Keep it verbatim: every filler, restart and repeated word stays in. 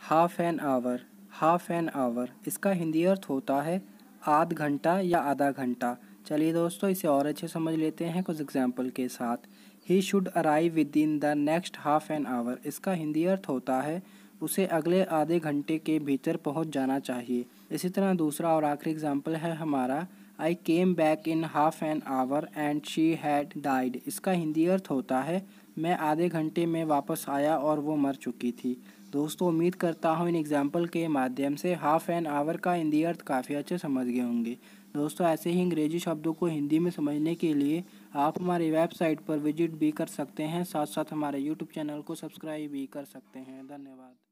Half an hour, half an hour इसका हिंदी अर्थ होता है आध घंटा या आधा घंटा। चलिए दोस्तों, इसे और अच्छे समझ लेते हैं कुछ एग्जाम्पल के साथ। He should arrive within the next half an hour, इसका हिंदी अर्थ होता है उसे अगले आधे घंटे के भीतर पहुंच जाना चाहिए। इसी तरह दूसरा और आखिरी एग्जाम्पल है हमारा, I came back in half an hour and she had died, इसका हिंदी अर्थ होता है मैं आधे घंटे में वापस आया और वो मर चुकी थी। दोस्तों, उम्मीद करता हूँ इन एग्जाम्पल के माध्यम से हाफ एन आवर का हिंदी अर्थ काफ़ी अच्छे समझ गए होंगे। दोस्तों, ऐसे ही अंग्रेजी शब्दों को हिंदी में समझने के लिए आप हमारी वेबसाइट पर विजिट भी कर सकते हैं, साथ साथ हमारे यूट्यूब चैनल को सब्सक्राइब भी कर सकते हैं। धन्यवाद।